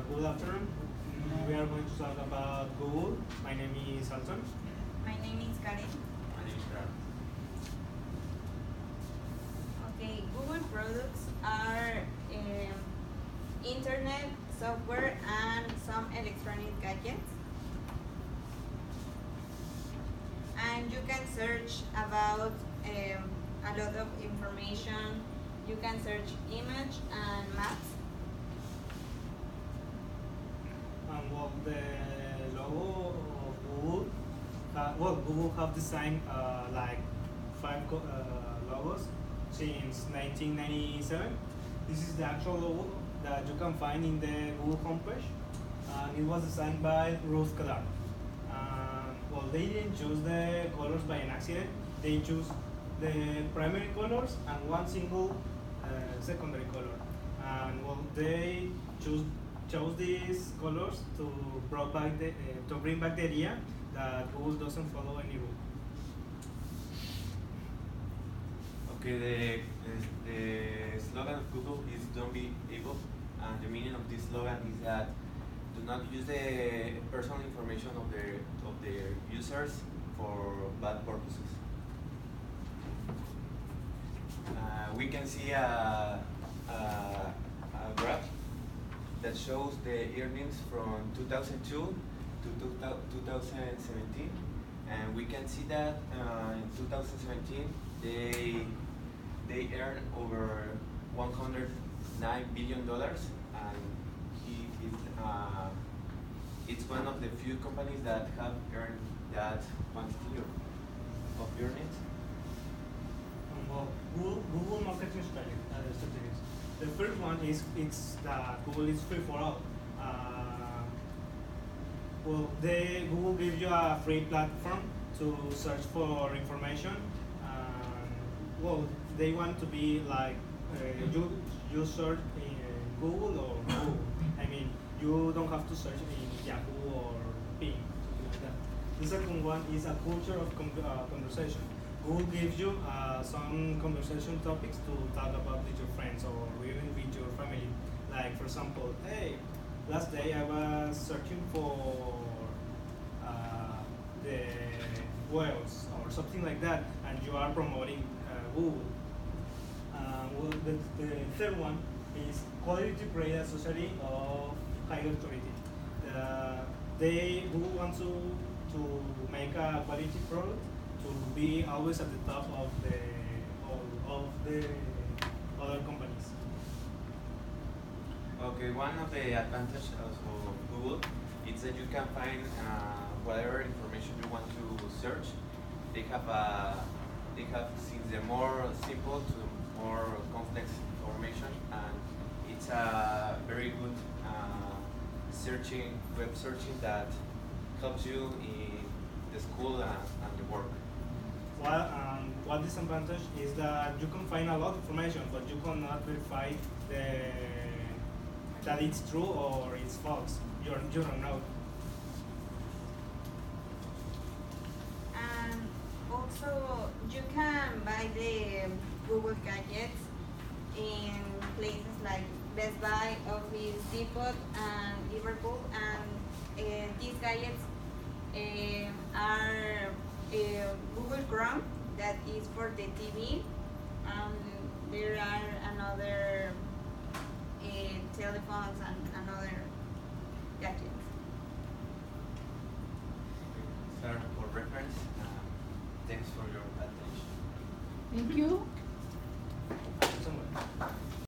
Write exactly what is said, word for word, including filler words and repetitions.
good afternoon. Mm, We are going to talk about Google. My name is Alton. My name is Karen. My name is Gerard. Okay, Google products are um, internet, software, and some electronic gadgets. And you can search about um, a lot of information. You can search image and maps. And well, the logo of Google, uh, well, Google have designed uh, like five co- uh, logos since nineteen ninety-seven. This is the actual logo that you can find in the Google homepage. And it was designed by Ruth Kadar. Um, well, they didn't choose the colors by an accident. They choose the primary colors and one single uh, secondary color. And well, they choose chose these colors to bring back the uh, to bring back the idea that Google doesn't follow any rule. Okay, the, the, the slogan of Google is "Don't be evil," and the meaning of this slogan is that do not use the personal information of the of the users for bad purposes. Uh, we can see a, a, a graph that shows the earnings from two thousand two to two thousand seventeen, and we can see that uh, in two thousand seventeen they they earn over one hundred nine billion dollars, and he is uh, it's one of the few companies that have earned that quantity of, of earnings. Um, well, Google, Google marketing strategy, uh, strategies. The first one is it's that Google is free for all. Uh, well, they Google gives you a free platform to search for information. And, well, they want to be like uh, you you search in Google or Google. I mean, you don't have to search in Yahoo or Bing, something like that. The second one is a culture of con- uh, conversation. Google gives you uh, some conversation topics to talk about with your friends or even with your family. Like, for example, hey, last day I was searching for uh, the whales or something like that, and you are promoting uh, Google. Uh, well, the, the third one is quality create a society of high authority. Uh, they Google wants to to make a quality product to be always at the top of the of, of the other companies. Okay, one of the advantages of Google is that you can find uh, whatever information you want to search. They have a they have since the more simple to more complex information, and it's a very good uh, searching web searching that helps you in the school and, and the work. Well, um, one disadvantage is that you can find a lot of information, but you cannot verify the, that it's true or it's false. You you don't know. And also, you can buy the Google gadgets in places like Best Buy, Office Depot, and Liverpool. And uh, these gadgets uh, are uh, Google Chrome, that is for the T V. Um, there are another uh, telephones and another gadgets. Sir, for reference, uh, thanks for your attention. Thank you.